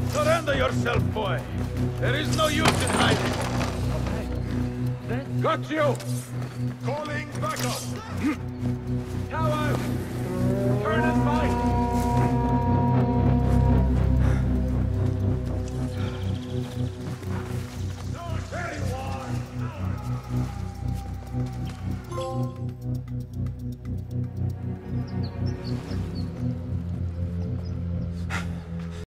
Surrender yourself, boy. There is no use in hiding. Got you! Calling backup! Coward! Turn and fight!